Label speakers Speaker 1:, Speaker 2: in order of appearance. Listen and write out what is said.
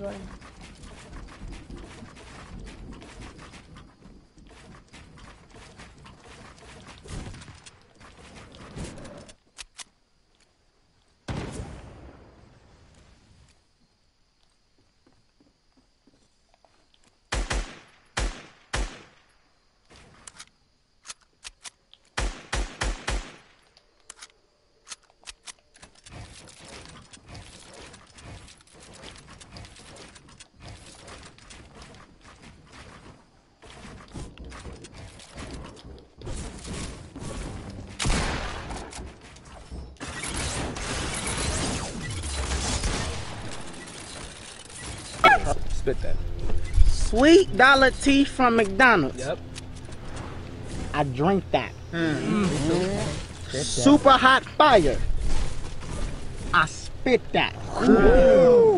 Speaker 1: Right.
Speaker 2: Spit that.
Speaker 3: Sweet dollar tea from McDonald's.
Speaker 2: Yep.
Speaker 3: I drink that. Super hot fire. I spit that.